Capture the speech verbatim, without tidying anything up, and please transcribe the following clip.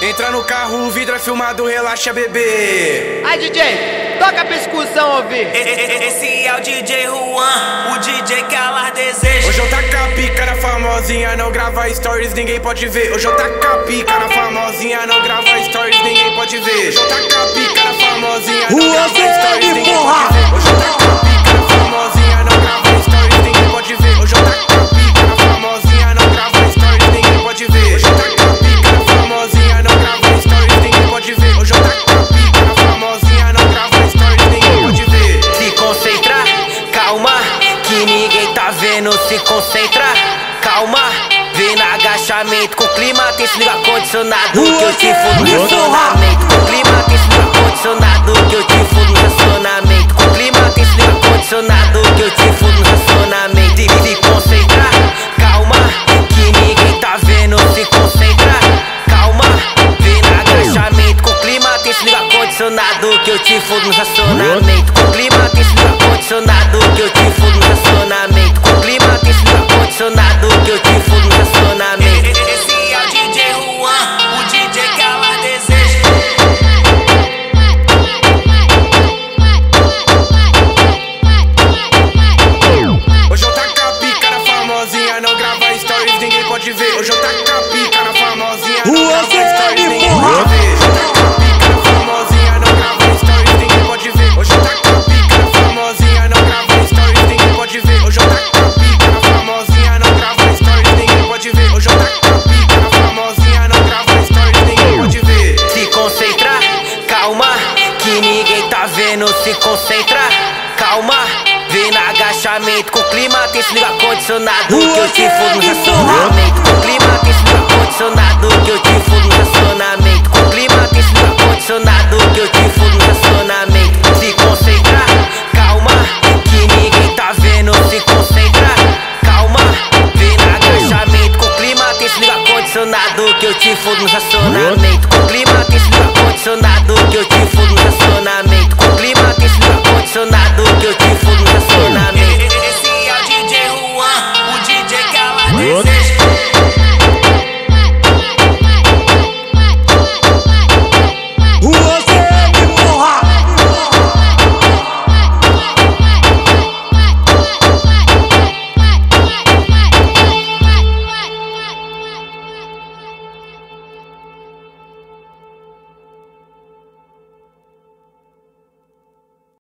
Entra no carro, o vidro é filmado, relaxa, bebê. Aí, D J, toca pra excursão ouvir. Esse é o D J Juan, o D J que ela deseja. Hoje eu taco a pica na famosinha, não grava stories, ninguém pode ver. Hoje eu taco a pica na famosinha, não grava stories, ninguém pode ver. Hoje eu taco a pica na famosinha, não grava stories, ninguém pode ver. Hoje eu taco a pica na famosinha, não grava stories, ninguém pode ver. Hoje eu taco a pica na famosinha, não grava stories, ninguém pode ver. Hoje eu taco a pica na famosinha, não grava stories, ninguém pode ver. Hoje eu taco a pica na famosinha, não grava stories, ninguém pode ver. Se concentra, calma, que ninguém tá vendo. Se concentra, calma, vem no agachamento. Com clima tem se liga condicionado, que eu te fudo no estacionamento. Com clima tem se liga condicionado, que eu te fudo no estacionamento. Com clima tem se liga condicionado, que eu te fudo no estacionamento. E se concentra, calma, que ninguém tá vendo. Se concentra, calma, vem no agachamento. Com clima tem se liga condicionado, que eu te fudo no estacionamento. Com clima tem se liga condicionado, que eu te fudo no estacionamento. Com clima tem se liga condicionado, que eu te fudo no estacionamento. Esse é o D J Juan, o D J que ela deseja. Hoje eu taco a pica na famosinha, não grava stories, ninguém pode ver. Hoje eu taco a pica na famosinha, não grava stories, ninguém pode ver. Hoje eu taco a pica na famosinha, não grava stories, ninguém pode ver. Hoje eu taco a pica na famosinha, não grava stories, ninguém pode ver. Hoje eu taco a pica na famosinha, não grava stories, ninguém pode ver. Hoje eu taco a pica na famosinha, não grava stories, ninguém pode ver. Se concentra, calma, que ninguém tá vendo. Se concentra, calma, vem no agachamento. Com clima tem se liga condicionado, que eu te fudo no estacionamento. Com clima tem se liga condicionado, que eu te fudo no estacionamento. Com clima tem se liga condicionado, que eu te fudo no estacionamento. Se concentra, calma, que ninguém tá vendo. Se concentra, calma, vem no agachamento. Com clima tem se liga condicionado, que eu te fudo no estacionamento. Com clima tem se liga condicionado, que eu te fudo no estacionamento. Com clima tem se liga condicionado, que eu te fudo no estacionamento. Esse é o D J Juan, o D J que ela deseja.